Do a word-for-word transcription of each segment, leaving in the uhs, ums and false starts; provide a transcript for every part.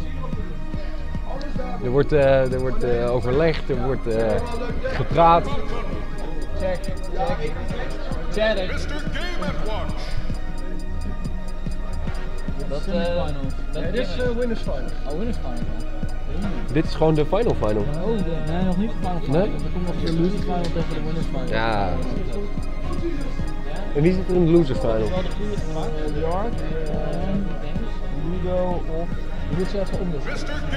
Er wordt, uh, er wordt uh, overlegd, er wordt uh, gepraat. Check, check. Check. Dat, uh, dat ja, dit is uh, winners final. Oh, winners final. Mm. Dit is gewoon de final final. Oh, de, nee, nog niet de final final. Nee? Er komt nog een loser final tegen de winners final. Ja. En wie zit er in de loser final? Dat is wel de goede gemaakt. Uh, York, uh, Ludo of... Je moet ze even omdoen.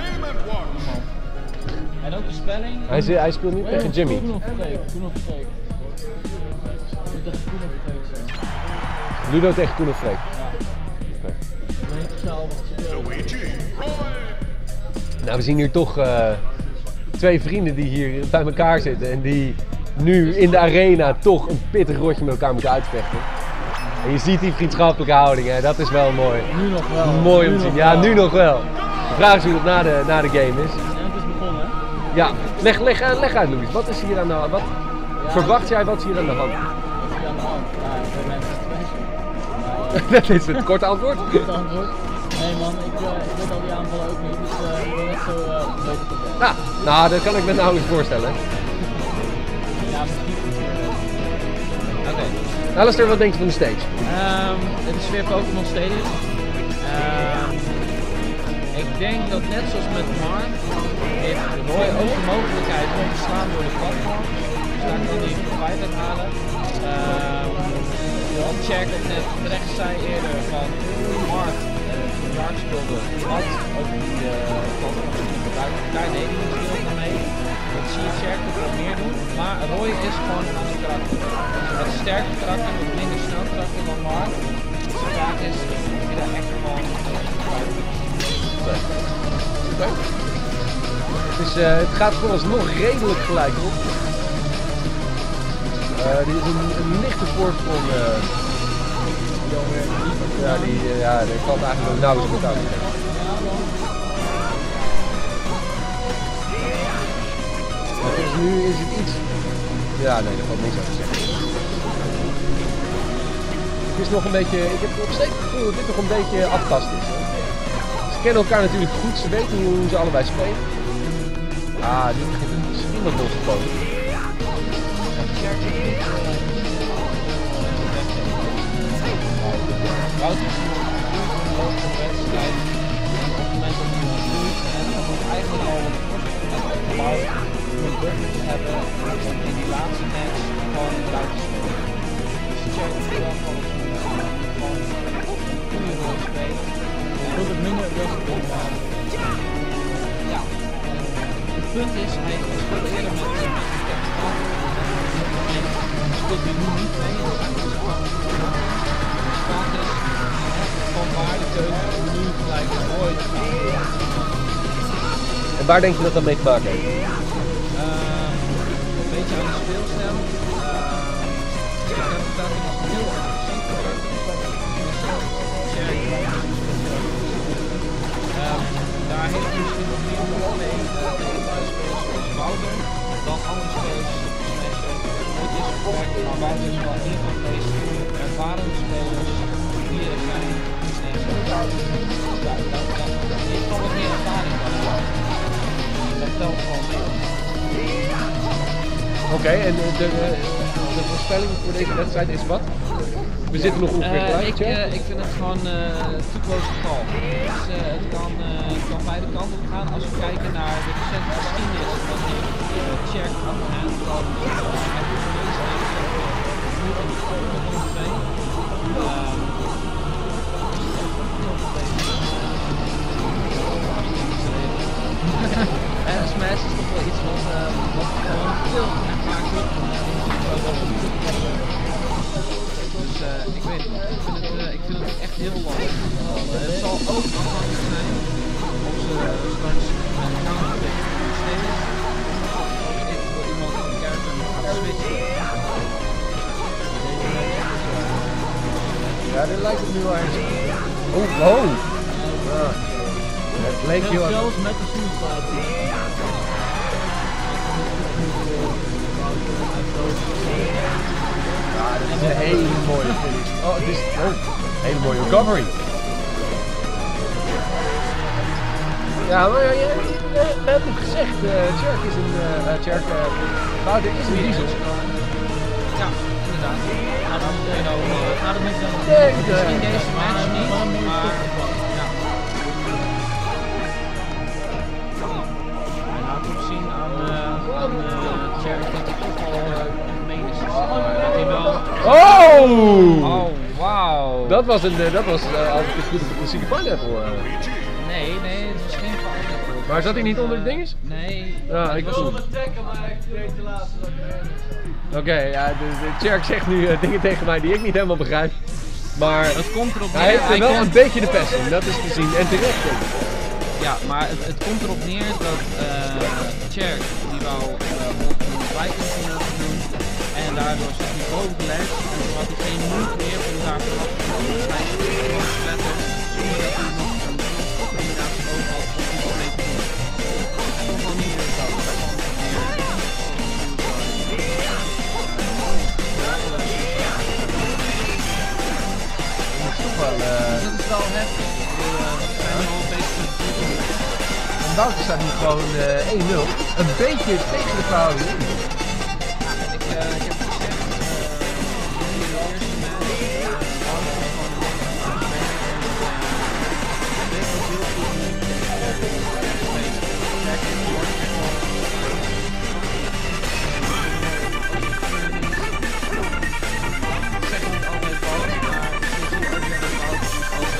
En ook de spelling. Hij, zi- hij speelt niet nee, tegen Jimmy. Koen of Freek. Koen of Freek. Niet tegen Koen of Freek zijn. Ludo tegen Koen of Freek. Ja. Okay. Luigi, nou, we zien hier toch uh, twee vrienden die hier bij elkaar zitten en die nu in de arena toch een pittig rotje met elkaar moeten uitvechten. En je ziet die vriendschappelijke houding, hè? Dat is wel mooi. Nu nog wel. Mooi om te zien. Ja, nu nog wel. De vraag is hoe het na de, na de game is. Ja, het is begonnen, hè? Ja, leg, leg, leg uit, Louis. Wat is hier aan de hand? Wat ja, verwacht jij, wat is hier aan de hand? Wat is hier aan de hand? Ja, twee mensen special. Dat is het korte antwoord. Korte antwoord. Nee man, ik, uh, ik weet al die aanvallen ook niet, dus uh, ik ben net zo uh, beter te doen. Nou, nou, dat kan ik me nauwelijks voorstellen. Ja, misschien. Oké. Okay. Alistair, wat denk je van de stage? Um, het is weer Pokémon Stadium. Um, ik denk dat net zoals met Mark, heeft Roy ook de mogelijkheid om te slaan door de platform. Dus daar kan hij profijt uit halen. Um, Wat Jack ook net terecht zei eerder van Mark, toen Jark speelde, had ook die platform uh, gebruikt. Daar deed hij niet veel mee. Dat zie je Jack ook wat meer doen. Maar Roy is gewoon een ander karakter. Het sterke karakter, met minder snel karakter dan Mark. Dus de vraag is, is hij daar echt gewoon okay. Okay. Het, is, uh, het gaat vooralsnog redelijk gelijk op. Uh, er is een, een lichte voorsprong. Uh, ja, die, uh, ja, er valt eigenlijk ook nauwelijks wat uit. Dus nu is het iets. Ja, nee, daar valt niks aan te zeggen. Het is nog een beetje. Ik heb nog steeds het gevoel dat dit nog een beetje afkast is. Ze kennen elkaar natuurlijk goed, ze weten hoe ze allebei spelen. Ah, nu begint het misschien wat los te komen. Wout is een hoogste wedstrijd en op het moment dat hij dat doet en dat wordt eigenlijk al wat opgebouwd om een buffer te hebben om in die laatste match gewoon eruit te spelen. Dus de check is wel gewoon gewoon een goede rol spelen. Hij doet het minder aggressief dan ja. Het punt is, hij speelt eerder met de en speelt hij nu niet mee en dat is gewoon status van waardekeuze om nu gelijk mooi te gaan. En waar denk je dat dat mee te maken heeft? Uh, een beetje aan de speelstijl. Uh, ik heb het daar nog heel agressief uh, daar heeft hij misschien nog meer moeite mee tegen thuisspelers zoals Wouter dan andere spelers het is perfect, maar Wouter is wel een van de meest ervaren spelers die er zijn. Ja, dat heeft gewoon wat meer ervaring dan jou. Dat telt gewoon mee. Oké, okay, en de, de, de voorspelling voor deze wedstrijd is wat? We zitten nog ongeveer gelijk. Uh, ik, uh, ik vind het gewoon uh, too close to call. Dus, uh, het, kan, uh, het kan beide kanten op gaan als we kijken naar de recente geschiedenis van die uh, check achterhand. Dan uh, hij doet de meeste nu aan de school met ons twee. En Smash is toch wel iets wat, uh, wat gewoon veel en vaak lukt. Dus uh, ik weet niet, ik vind het, uh, ik vind het echt heel lastig. Uh, het zal ook afhankelijk zijn of ze uh, straks met counterpick steden. Of ik wil iemand in de character gaan switchen. Ja, dit lijkt het nu wel eens. Oh, oh! Uh, het leek heel erg. Zelfs met de suicide. Ja, dit is een hele mooie finish. Oh, het is oh, een hele mooie recovery. Ja, maar ja, je, je, we hebben het gezegd, uh, Tjerk is een, uh, Tjerk, uh, Wouter is een diesel. Ja, inderdaad. Nou, dan moet je nou, uh, nou, dat moet je dan nee, misschien uh, deze match niet, maar ja. En laat ook zien aan, uh, aan uh, Tjerk dat hij toch al uh, gemeen is. Dat hij wel... Oh! Oh, wauw! Dat was, een, uh, dat was uh, altijd een goede klassieke pineapple. Uh. Nee, nee, het was geen pineapple. Maar zat hij niet onder de dinges? Nee. Ja, ik was op het trekken, maar ik deed te laat. Oké, okay, ja, de, de Tjerk zegt nu uh, dingen tegen mij die ik niet helemaal begrijp. Maar het komt erop neer. Hij heeft er hij wel komt... een beetje de pest in, dat is te zien. En terecht. Ja, maar het, het komt erop neer dat uh, Tjerk die wou bijkunsten uh, doen en daardoor zat hij boven gelegd en toen had hij geen moeite meer om daar vanaf te komen. Dus hij is gewoon te letten zonder dat hij nog een combinatie over had om iets mee te doen. Hij kon gewoon niet meer zo. Hij kwam er neer. Dat is toch wel... Uh... Dus dat is wel heftig. We zijn al bezig met het doen. En Wouter staat nu gewoon uh, één nul. Een beetje tegen de verhouding in. Ik, uh, ik heb gezegd, uh, in de eerste match, uh, Wouter was gewoon een beetje aan het werk en uh, dit was heel goed nu tegen de tweede. Kijk, ik word echt wel... Ik zeg niet altijd fout, maar ik zie ook wel dat Wouter ook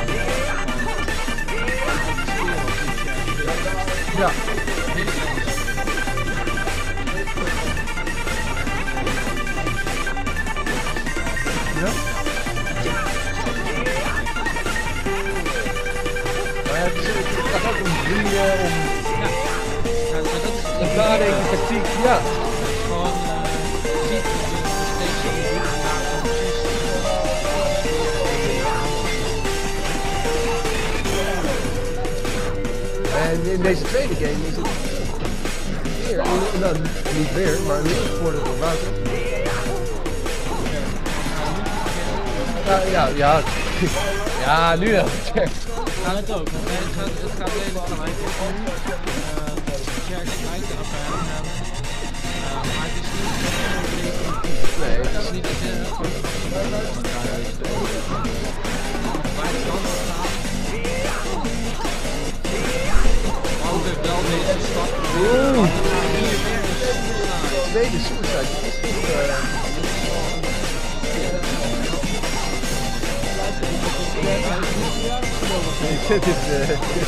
Ja. Ja? Maar ja, het, is, het gaat ook om vrienden, om... Ja. Ja, dat is... Een nadenken, tactiek, ja. Gewoon, uh, je ziet dat je steeds zo goed en daar ook precies... En in deze tweede game is het weer, nou niet weer, maar een licht voordeel voor Wouter. Ja, ja, ja, ja, nu wel. Gaat het ook, want het gaat, het gaat redelijk gelijk. Tjerk lijkt de affaire te hebben. Maar het is niet... Nee, het is niet dat je... Waar het dan gaat gaan. Wouter wel deze stap. Oeh. Hier weer een suicide. Tweede suicide, dat is toch... Uh... Dit is... Uh...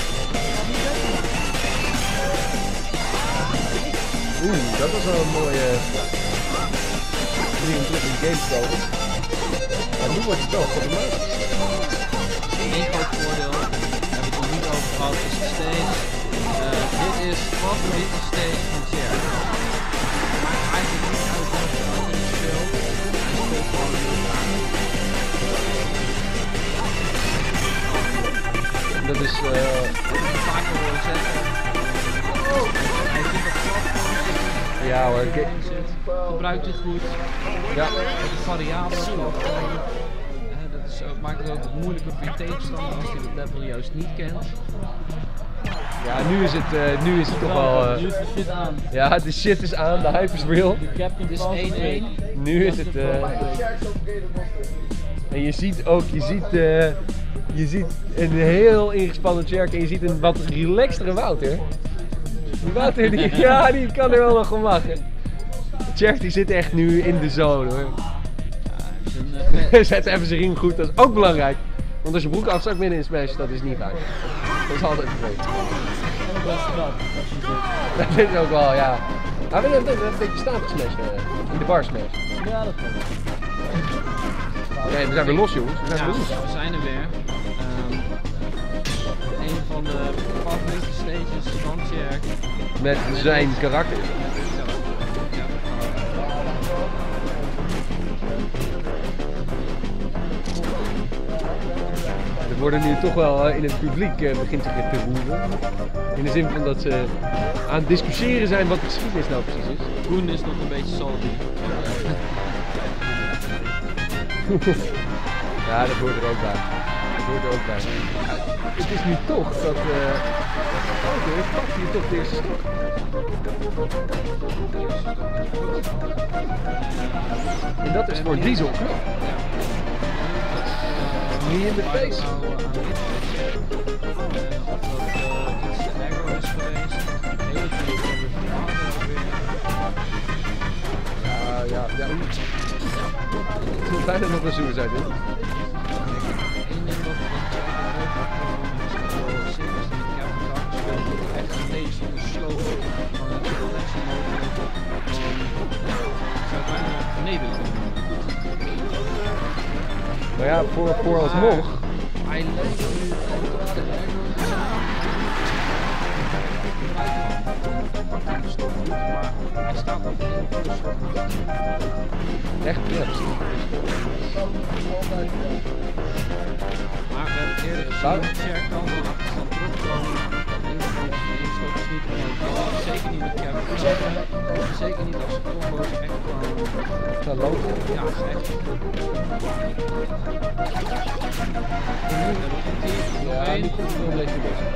Oeh, dat was wel een mooie... drieëntwintig games komen. Maar nu wordt het wel problematisch. Eén groot voordeel, daar heb ik het nog niet over gehad, is de stage. Uh, dit is de favoriete stage van Tjerk. Het maakt eigenlijk niet uit wat je ook in speelt. Hij speelt gewoon heel graag. Dat is... Uh... Vaker willen zeggen. Hij vindt dat platform Ja hoor. zit. Gebruikt het goed. Ja. Met de variabelen. Uh, dat is, uh, maakt het ook wat moeilijker voor je tegenstander als hij dat level juist niet kent. Ja, nu is het, uh, nu is het toch wel... Uh... Nu is de shit aan. Ja, de shit is aan, de hype is real. Het is één één. Nu is het... Uh... En je ziet ook, je ziet... Uh... Je ziet een heel ingespannen Tjerk en je ziet een wat relaxtere Wouter. Die Wouter, die, ja, die kan er wel nog om lachen. Tjerk die zit echt nu in de zone hoor. Ja, zet even zijn riem goed, dat is ook belangrijk. Want als je broek afzakt midden in Smash, dat is niet fijn. Dat is altijd vervelend. Dat is ook wel, ja. Maar we hebben een beetje staan te smashen, in de bar smash. Ja, dat kan. Nee, we zijn weer los jongens, we zijn Ja, weer los. we zijn er weer. Um, een van de favoriete stages van Tjerk. Met zijn karakter. Er worden nu toch wel in het publiek uh, begint zich te roeren. In de zin van dat ze aan het discussiëren zijn wat de geschiedenis nou precies is. Koen is nog een beetje salty. Ja, dat hoort er ook bij. Dat hoort er ook bij. Ja, het is nu toch dat... Uh, Oké, ik pak hier toch de eerste stok. En dat is voor Diesel. Niet in de face. Ja, ja, ja. Het moet bijna nog een zoer zijn, hè? Maar ja, voor, voor alsnog. Hij lijkt nu op de maar hij staat nog in de Echt, ja, precies. Maar we hebben eerder gezien, Cher kan van achterstand terugkomen. Dat is niet meer. Zeker niet met Kevin. Zeker niet als de combo's echt gewoon gaan lopen. Ja, echt. Ja, die komt er wel een beetje los.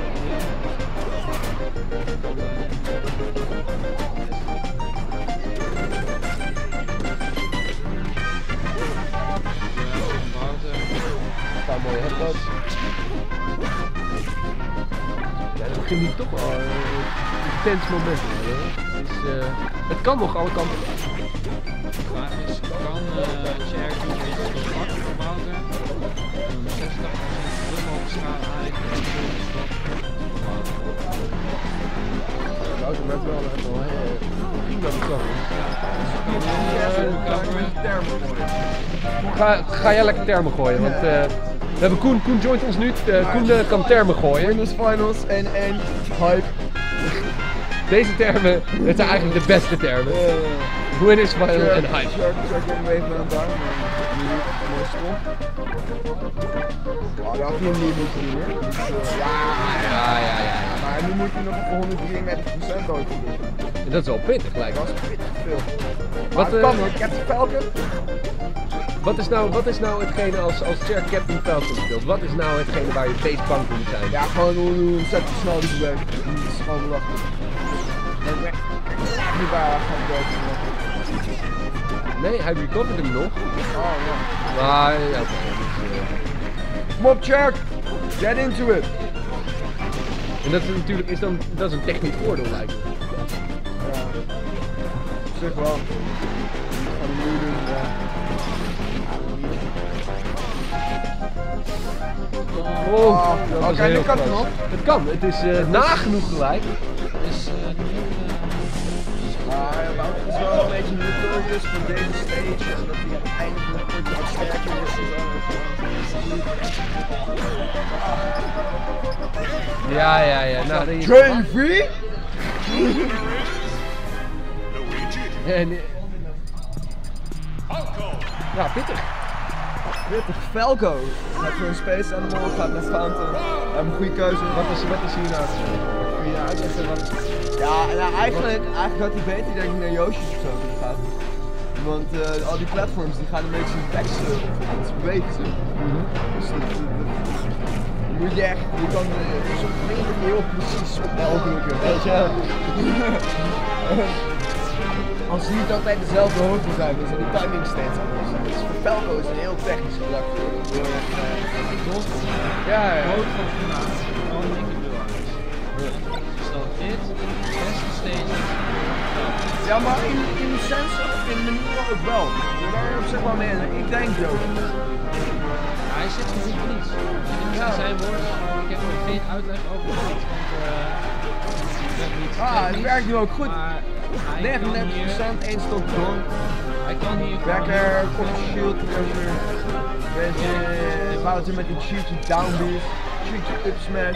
Een paar mooie headbutts. Ja, dan begint hij toch wel een intens moment te worden. Dus, uh, het kan nog alle kanten. De vraag is, kan uh, Cher een beetje makkelijk verbouwen? Um, zesentachtig procent terug mogen schade eigenlijk en zo is dat Wouter maakt wel echt wel heel prima recovery. Ga, ga jij lekker termen gooien, want uh, we hebben Koen, Koen joint ons nu, uh, Koen uh, kan termen gooien. Winners Finals één één, hype. Deze termen, het zijn eigenlijk de beste termen. Uh, Winners Finals en hype. Check, check hem even aan daar, maar nu mooi stom. Oh, dat had hij niet moeten doen hoor. Dus, uh, ja, Ja, ja, ja. maar nu moet hij nog voor honderddrieëndertig procent dood doen. En dat is wel pittig lijkt Dat me. is pittig veel. Wat, Maar het kan uh, hoor, Captain Falcon. Wat is nou, wat is nou hetgene als, als Cher Captain Falcon speelt? Wat is nou hetgene waar je het meest bang voor moet zijn? Ja, gewoon hoe, hoe ontzettend snel die beweegt. Dat is gewoon belachelijk. En weg. Nu waar gaan dood. Nee, hij recovert hem nog. Oh ja. Maar ja, Kom op, Cher! Get into it! en dat is natuurlijk is dan, dat is een technisch voordeel lijkt me. Ja. Op zich wel. Gaan we nu doen, ja. Oh, Oh, dat was oké, heel nu kan het close. nog. Het kan, het is uh, nagenoeg gelijk. is uh, nu Maar ja, Wouter is wel een beetje notorious van deze stage en dat hij aan het einde van het potje wat sterker is en zo. Ja, ja, ja. Nou, dan J V? en, uh, ja, pittig. Pittig. Falco. Gaat voor een Space Animal, gaat naar Fountain. We hebben een goede keuze. Wat is, wat is hier nou? Kun je uitleggen wat? Ja, nou eigenlijk, eigenlijk had hij beter denk ik naar Yoshi's of zo kunnen gaan. Want uh, al die platforms die gaan een beetje in wechselen, het bewegen ze. Mhm. Dus dat, dat, dat, dat moet je echt, je kan uh, zo'n ding dat je heel precies op de elke drukken, weet je. Als ze niet altijd dezelfde hoogte zijn, dan zijn de timing steeds anders. Dus voor Falco is het heel technisch gelukt. Ja, ja. groot van vandaag. Gewoon een dikke belangrijk. Dus dat dit de beste stage is. Ja, maar in, in de sens, in de manier ook wel. Daar ben je op zich wel mee. Ik denk zo. Hij zit er goed niet. Dat zijn zijn woorden, maar ik heb er geen uitleg over gehad. Want uh, ik heb niet. Ah, het werkt nu ook goed. Maar hij kan negenendertig procent, hier, één stok door. hij kan hier Wekker, kop shield, pressure. Beetje Wouter met die cheatje down beat, cheatje up smash.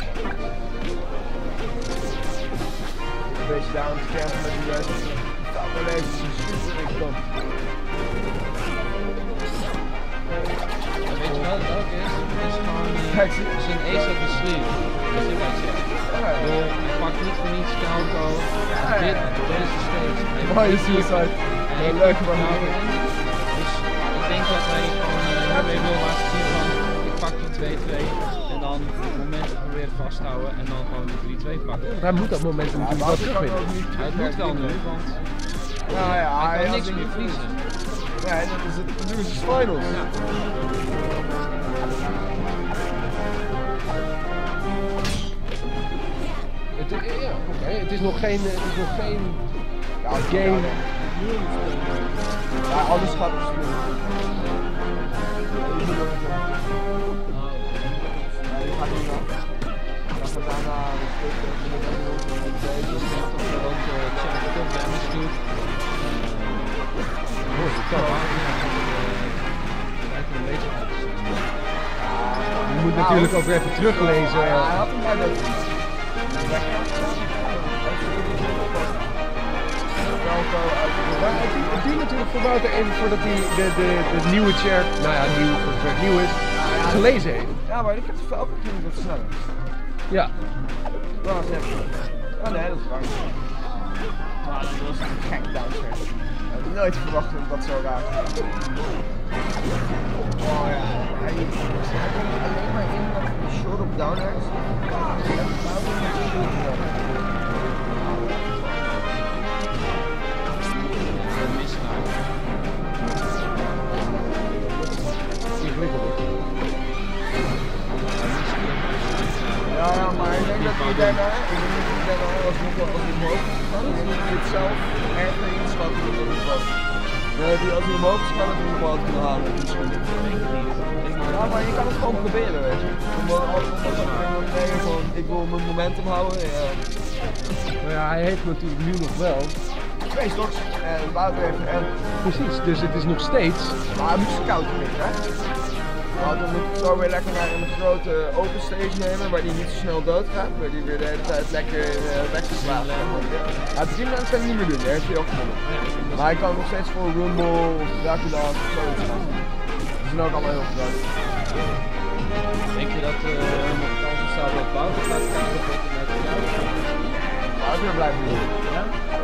Een beetje down te campen met die rest. Dat wel even super irritant. weet je wel wat het ook is? Het is gewoon uh, zijn ace up the sleeve. Dat is wat ik zeg. Hij pakt niet voor niets Falco. Dit, deze stage. Mooie suicide. Hij heeft Leuk er man. vertrouwen in. Dus ik denk dat hij gewoon uh, hiermee wil laten zien van ik pak die twee twee en dan dan het momentum proberen vast te houden en dan gewoon de drie twee pakken. Want hij moet dat momentum natuurlijk wel terugwinnen. Hij moet wel nu, want Ja, ja, hij kan als niks hij meer niet verliezen. Ja, en dan is het nu is het finals. Ja. Het, is- ja, oké. Het is nog geen, het is nog geen Ja, game. Ja, alles gaat op spelen. Ja, die gaat niet naar. Dan gaat daarna de stuk en de Dus dat toch wel ook Tjerk toch damage doet. Oh, dat kan. Lijkt me een beetje uit te zijn. Je moet natuurlijk ook even teruglezen. Ja, hij had hem bij de... Maar het duurt- het duurt natuurlijk voor Wouter even voordat hij de, de, de nieuwe chair, nou ja, nieuw, voor zover het nieuw is, gelezen heeft. Ja, maar ik heb het ook niet wat sneller. Ja. Dat was even. Oh nee, dat is waar. Maar dat was een gek downswing. Ik had nooit verwacht dat dat zo raakt. Oh ja, hij komt alleen maar in met een short op downers. En het houdt hem niet goed. Ja, ja, maar ik denk dat hij daarna, ik denk dat hij daarna als ik als hij omhoog is gegaan, dat hij dit zelf erger inschatten dan dat het was. Ja, die, als hij omhoog is gegaan, dat hij hem wel had kunnen halen. Misschien. Ja, maar je kan het gewoon proberen, weet je. Omdat altijd van, ik wil mijn momentum houden. Ja. Maar ja, hij heeft natuurlijk nu nog wel. Twee stocks en Wouter heeft er en. Precies, dus het is nog steeds. Maar hij moest koud knikken, hè? Nou, dan moet ik zo weer lekker naar een grote open stage nemen waar hij niet zo snel dood gaat, waar hij weer de hele tijd lekker uh, weggeslagen wordt. Ja, het team kan hij niet meer doen, daar heeft hij ook gewonnen. Maar hij kan nog steeds voor Rumble of Dracula of zoiets gaan. Die zijn ook allemaal heel groot. Denk je dat er uh, nog kans bestaat dat Wouter gaat kijken of dat hij net jou? Wouter blijft niet. Ja?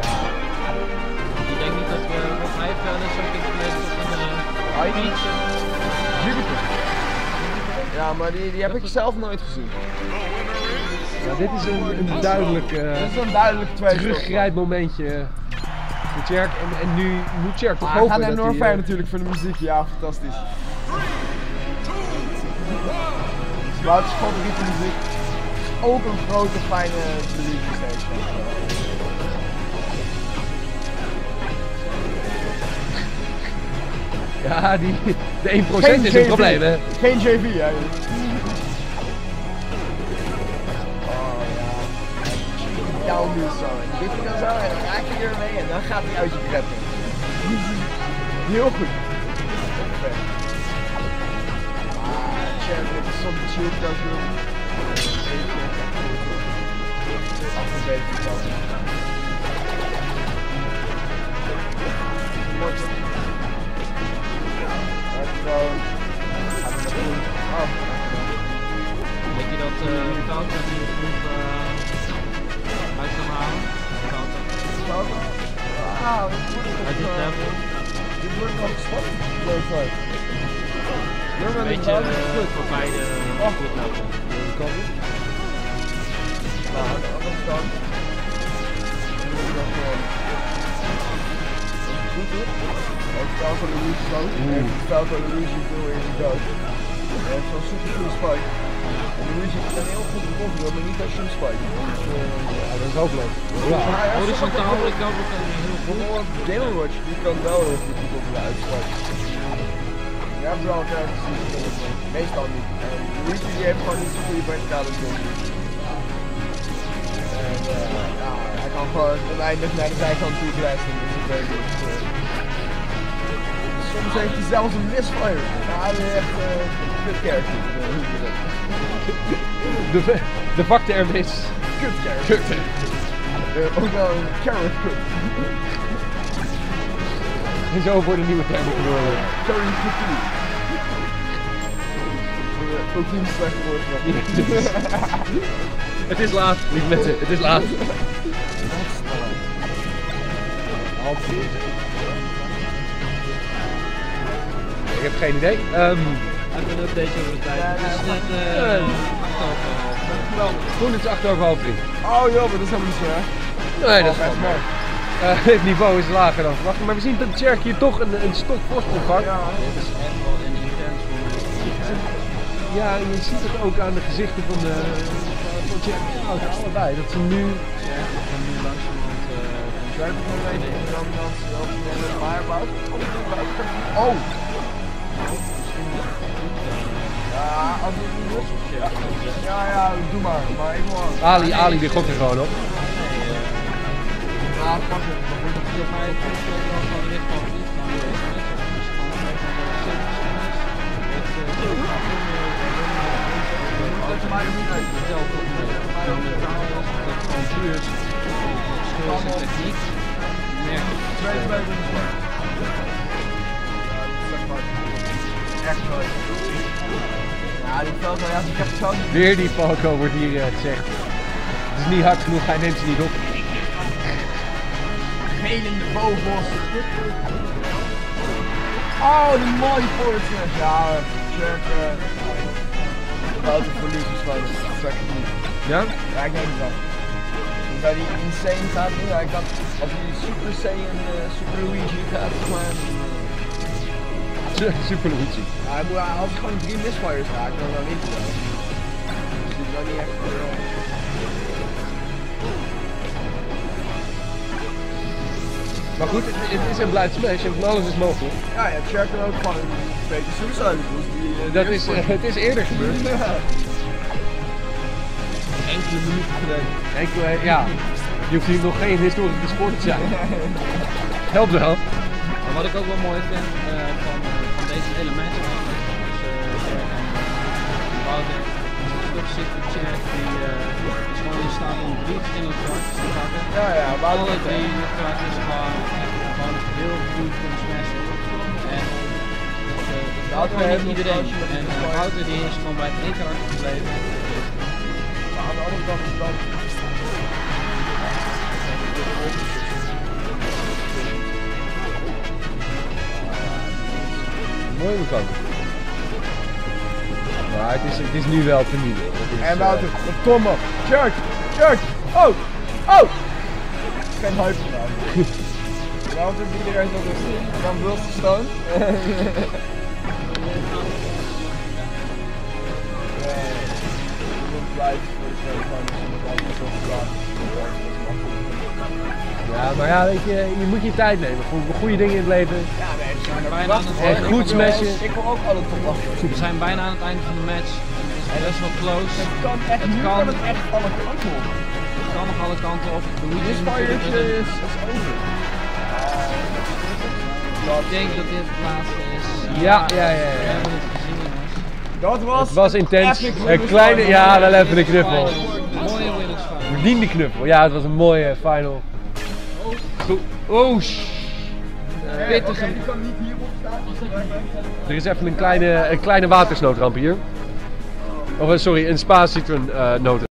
Ik denk niet dat we, want hij heeft wel eens zo'n keer geweest op een uh, beach. Jupiter. Ja, maar die, die heb ik zelf nooit gezien. Ja, dit is een, een duidelijk uh, Dit is een duidelijk twee teruggrijpmomentje voor Tjerk. En, en nu moet Tjerk toch Ah, hij hopen gaat naar dat Norfair hij... uh, natuurlijk voor de muziek, ja, fantastisch. Wouter's favoriete muziek is ook een grote, fijne muziek steeds. Ja, die, de één procent is een probleem, hè? Geen J V, hè? Oh ja. Down nu zo. En dit je dan zo en dan raak je ermee en dan gaat hij uit je greppen. Heel goed. Ah, Champ met de soms shield kan doen. Af een beetje van. Denk je dat uh, Wouter nu genoeg uh, uit kan halen? Wouter? Ah, dit wordt Uit dit tempo? Dit wordt nog spannend. Leuk uit. Een beetje uh, voor beide goed lopen. Deze kant op. Nou, aan de andere kant. Dan moet je nog gewoon. Als het goed doet. Als het Falco Luigi sloot. En Falco Luigi veel in de dood. Hij heeft zo'n super goede spike. En Luigi kan heel goed de kop doen, maar niet als je hem spike. Dus, uh, Ja, dat is ook leuk. Ja. Horizontaal recover kan hij heel goed. bijvoorbeeld Game Watch, die kan wel heel goed de kop uitspike. Je hebt wel elkaar gezien, meestal niet. En Luigi die heeft gewoon niet zo'n goede verticale kop. En uh, ja, hij kan gewoon oneindig naar de zijkant toe blasten. Dus ik weet niet. Uh, soms heeft hij zelfs een misfire. Ja, hij is echt een uh, kut character. De, de vakterm is... Kut character. Uh, ook wel een carrot kut. En zo worden nieuwe termen geworden. Carrot kut. Ultiem slechte woord. Het is laat, lieve mensen, het is laat. Ik heb geen idee. Um, Even een update over de tijd. Ja, Het is ja, net ja. uh, over half. Geweldig. Groen is acht over half drie. Oh joh, maar dat is helemaal niet zo hè. Nee, dat is Oh, wel best mooi. mooi. Uh, het niveau is lager dan verwacht, maar we zien dat Tjerk hier toch een, een stok voorsprong pakt. Ja. Dit is echt wel een intens moment. Ja, en je ziet het ook aan de gezichten van de van Tjerk en Wout, allebei. Dat ze nu... Ja, we gaan nu langzamerhand uh, Jij hebt gewoon een beetje de dominantie op de Maaierbout. Oh! Ja, als het niet is. Ja, ja, doe maar. Maar ik wil aan. Ali, Ali die gokt er gewoon op. Ja, pak het. Dat wordt Volgens mij is het wel gewoon licht van niet van deze mensen. Dus gewoon even naar de Dat is mij niet uit. zelf op de taal was, dat het gewoon puur is. Verschil is in techniek. Merk je. Twee, twee, dat is goed. Echt mooi. Ja, die veld, ja, ik heb het zo niet. Weer die Falco wordt hier uh, gezegd. Het is niet hard genoeg, hij neemt ze niet op. Geel in de bovenbos. Oh, die mooie voorzet. Ja, check. Foute verliezers van dat zeg ik niet. Ja? Ja, ik neem het wel. Dus bij die Insane staat nu, ja, ik dacht, als die Super Saiyan, uh, Super Luigi gaat, maar... Super Luigi. Ja, hij moet, als ik gewoon drie misfires raak, dan dan niet. Dus die is dan niet echt... Uh... Maar goed, het, het is een blind smash en van alles is mogelijk. Ja, ja, Cher kan ook gewoon een beetje suicide doen. Die, uh, Dat die is, uh, het is eerder gebeurd. Ja. Enkele minuten geleden. Ik, uh, ja, je hoeft hier nog geen historische sport te zijn. Helpt wel. Maar wat ik ook wel mooi vind uh, van, uh, van deze hele match eigenlijk, dus uh, Cher en Wouter, toch zit de Cher die uh, is gewoon in staat om drie verschillende karakters te pakken. Ja, ja, Wouter Alle drie karakters gewoon, gewoon heel goed kunnen smashen. En uh, dat Wouter gewoon heeft niet nog iedereen. een En kantje uh, met Wouter die is gewoon bij het één karakter gebleven. Maar aan de andere kant is dan... Mooi bekant. Maar het is, het is nu wel penibel. Het is, En Wouter, uh, op Tomme. Church, Church, oh, oh! Geen hype gedaan. Wouter, iedereen zo rustig. Dan Wilson Stone. ja, maar ja, weet je, je moet je tijd nemen voor goede dingen in het leven. Ja, nee, we zijn er bijna aan het En goed smashen. Ik wil ook alle top wachten. We zijn bijna aan het einde van de match. Het is best wel close. Het kan echt, Het nu kan. kan het echt alle kanten op. Het kan nog alle kanten op. Luigi Dit is natuurlijk fireetje met een- is, is over. Ik denk dat dit het laatste is. Ja, ja, ja, ja. We hebben het gezien, jongens. Dat was, Het was intens. epic Een winners kleine, final. ja, wel even een knuffel. Mooie winners van. Verdiende knuffel. Ja, het was een mooie final. Goed. Oh, sh- Ja, pittige- oké, die kan niet hierop staan. Er is even een kleine, een kleine watersnoodramp hier. Of eh, sorry, een Spa Citron uh, nood.